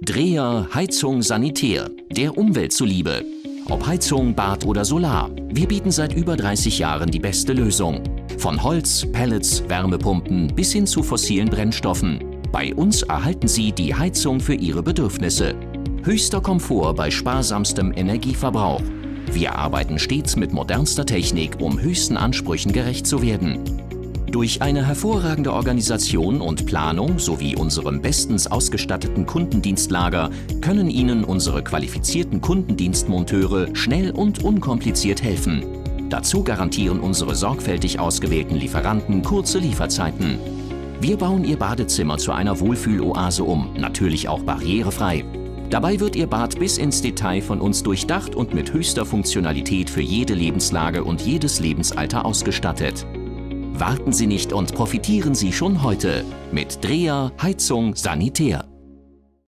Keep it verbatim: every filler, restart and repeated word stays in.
Dreher Heizung Sanitär, der Umwelt zuliebe. Ob Heizung, Bad oder Solar, wir bieten seit über dreißig Jahren die beste Lösung. Von Holz, Pellets, Wärmepumpen bis hin zu fossilen Brennstoffen. Bei uns erhalten Sie die Heizung für Ihre Bedürfnisse. Höchster Komfort bei sparsamstem Energieverbrauch. Wir arbeiten stets mit modernster Technik, um höchsten Ansprüchen gerecht zu werden. Durch eine hervorragende Organisation und Planung sowie unserem bestens ausgestatteten Kundendienstlager können Ihnen unsere qualifizierten Kundendienstmonteure schnell und unkompliziert helfen. Dazu garantieren unsere sorgfältig ausgewählten Lieferanten kurze Lieferzeiten. Wir bauen Ihr Badezimmer zu einer Wohlfühloase um, natürlich auch barrierefrei. Dabei wird Ihr Bad bis ins Detail von uns durchdacht und mit höchster Funktionalität für jede Lebenslage und jedes Lebensalter ausgestattet. Warten Sie nicht und profitieren Sie schon heute mit Dreher Heizung Sanitär.